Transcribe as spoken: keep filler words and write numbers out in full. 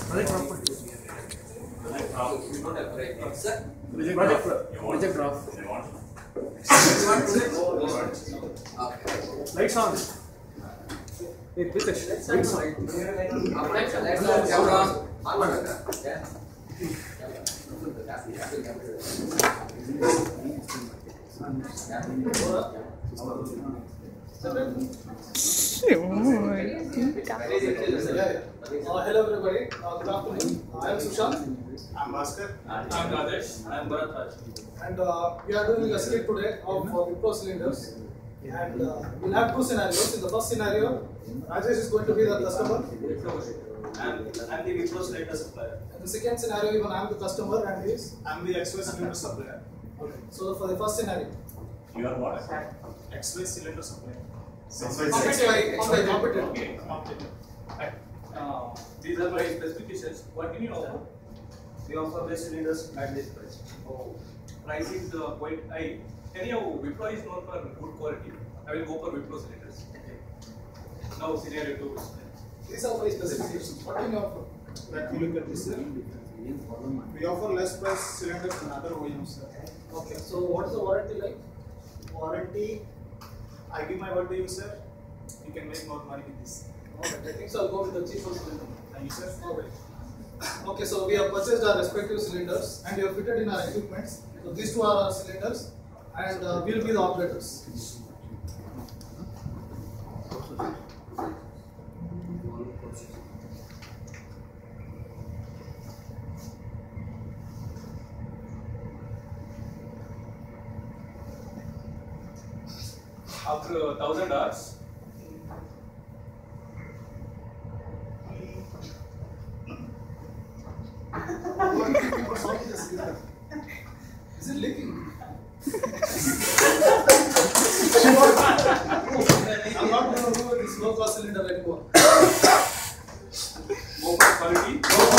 Project off. Lights on. Hey, Pritesh, lights on. Uh, hello everybody, uh, good afternoon. I am Sushant. I am Bhaskar. I am Rajesh. I am Bharath. And uh, we are doing a skit today of uh, Wipro cylinders. And uh, we'll have two scenarios. In the first scenario, Rajesh is going to be the customer. And I am the Wipro cylinder supplier. In the second scenario, even I am the customer and he is. I am the X Y cylinder supplier. Okay. So for the first scenario. You are what? X Y cylinder supplier. Competitor. Competitor. Okay. Uh, these are my specifications. What can you offer? We offer best cylinders at this price. Oh, price is uh, quite high. Anyhow, Wipro is known for good quality. I will go for Wipro cylinders. Okay. Now scenario two. These are my specifications. What can you offer? Let me look at this, sir. We offer less price cylinders than other O E Ms, sir. Okay. So what is the warranty like? Warranty, I give my word to you, sir. You can make more money with this. Okay. I think so. I'll go with the cheaper cylinder. Thank you, sir. Okay. Okay, so we have purchased our respective cylinders and we have fitted in our equipments. So these two are our cylinders and uh, we will be the operators. After a thousand hours, Is it leaking? I'm not going to go with this low cost cylinder anymore. go for quality.